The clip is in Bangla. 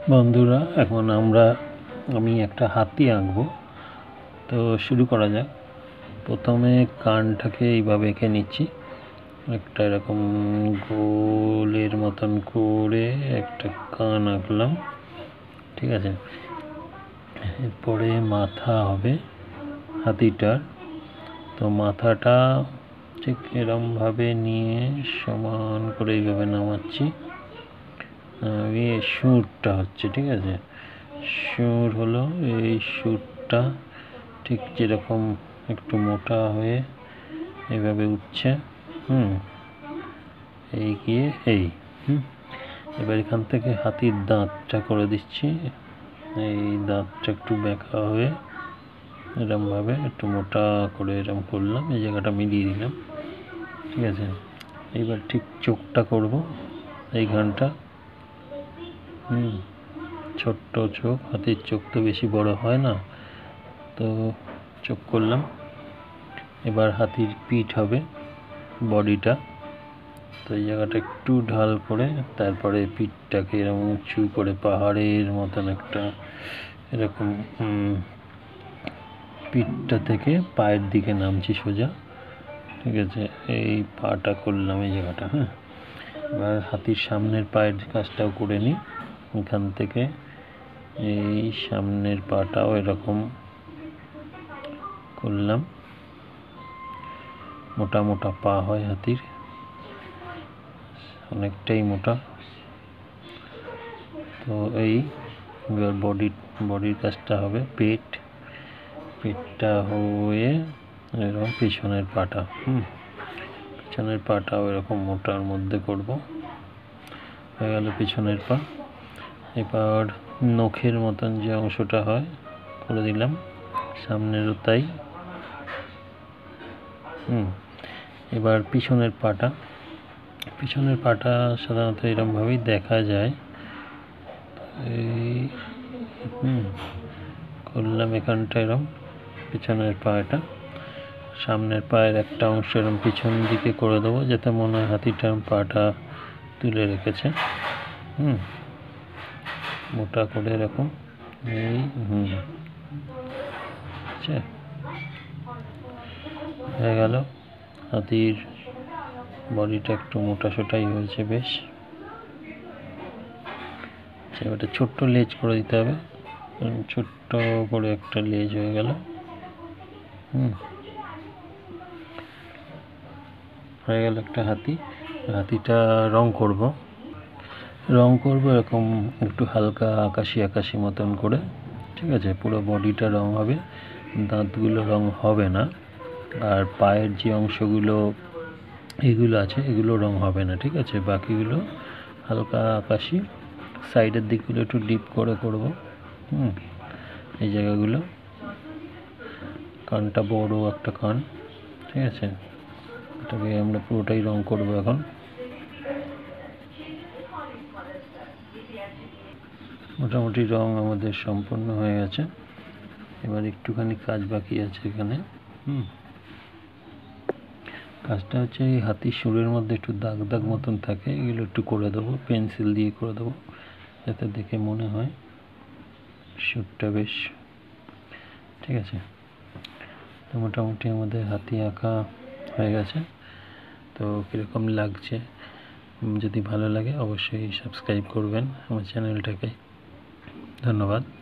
বন্ধুরা, এখন আমি একটা হাতি আঁকবো। তো শুরু করা যাক। প্রথমে কানটাকে এইভাবে এঁকে নিচ্ছি, একটা এরকম গোলের মতন করে একটা কান আঁকলাম, ঠিক আছে। এরপরে মাথা হবে হাতিটার। তো মাথাটা ঠিক এরমভাবে নিয়ে সমান করে এইভাবে নামাচ্ছি। সুরটা হচ্ছে, ঠিক আছে। সুর হলো এই সুরটা ঠিক যেরকম একটু মোটা হয়ে এইভাবে উঠছে। এই গিয়ে এবার এখান থেকে হাতির দাঁতটা করে দিচ্ছি। এই দাঁতটা একটু বেঁকা হয়ে এরমভাবে একটু মোটা করে এরম করলাম, এই জায়গাটা মিলিয়ে দিলাম, ঠিক আছে। এইবার ঠিক চোখটা করব, এইখানটা ছোট্ট চোখ, হাতির চোখ তো বেশি বড় হয় না, তো চোখ করলাম। এবার হাতির পিঠ হবে, বডিটা। তো এই জায়গাটা একটু ঢাল করে তারপরে পিঠটাকে এরকম উঁচু করে পাহাড়ের মতন একটা এরকম পিঠটা থেকে পায়ের দিকে নামছি সোজা, ঠিক আছে। এই পাটা করলাম, এই জায়গাটা। এবার হাতির সামনের পায়ের কাজটাও করে নিই। এখান থেকে এই সামনের পাটাও এরকম করলাম। মোটা মোটা পা হয় হাতির, অনেকটাই মোটা। তো এই এবার বডির কাজটা হবে পেটটা হয়ে এরকম পিছনের পাটাও এরকম মোটার মধ্যে করব। হয়ে গেল পিছনের পা। এবার নখের মতন যে অংশটা হয় করে দিলাম, সামনেরও তাই। এবার পিছনের পাটা সাধারণত এরকমভাবেই দেখা যায়। এই করলাম এখানটা এরকম পিছনের পাটা। সামনের পায়ের একটা অংশ এরকম পিছন দিকে করে দেবো, যাতে মনে হয় হাতিটা পাটা তুলে রেখেছে। মোটা করে এরকম এই আচ্ছা, হয়ে গেল। হাতির বডিটা একটু মোটা সোটাই হয়েছে বেশ। এবার ছোট্ট লেজ করে দিতে হবে, ছোট্ট করে একটা লেজ হয়ে গেল। হয়ে গেল একটা হাতিটা রং করব এরকম একটু হালকা আকাশি মতন করে, ঠিক আছে। পুরো বডিটা রং হবে, দাঁতগুলো রং হবে না। আর পায়ের যে অংশগুলো এগুলো আছে এগুলো রং হবে না, ঠিক আছে। বাকিগুলো হালকা আকাশি, সাইডের দিকগুলো একটু ডিপ করে করব। এই জায়গাগুলো, কানটা বড় একটা কান, ঠিক আছে। এটাকে আমরা পুরোটাই রং করব এখন। মোটামুটি রং আমাদের সম্পূর্ণ হয়ে গেছে। এবার একটুখানি কাজ বাকি আছে এখানে। কাজটা হচ্ছে এই হাতির সুরের মধ্যে একটু দাগ দাগ মতন থাকে, এগুলো একটু করে দেবো, পেন্সিল দিয়ে করে দেবো, যাতে দেখে মনে হয় সুরটা বেশ, ঠিক আছে। তো মোটামুটি আমাদের হাতি আঁকা হয়ে গেছে। তো কীরকম লাগছে, যদি ভালো লাগে অবশ্যই সাবস্ক্রাইব করবেন আমার চ্যানেলটাকে। ধন্যবাদ।